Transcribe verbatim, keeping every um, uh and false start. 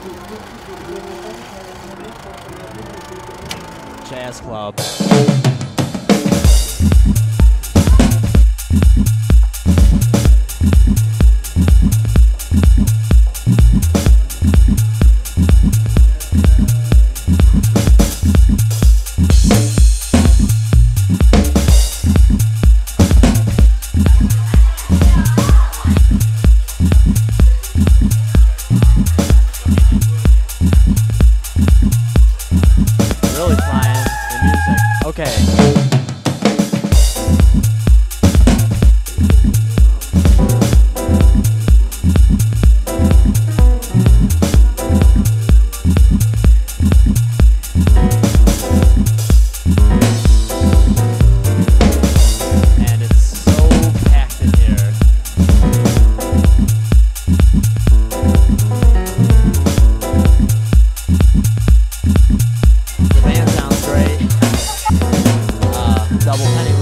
Jazz Club. Really flying the music. Okay. And it's so packed in here. The band sounds great. Uh, double penny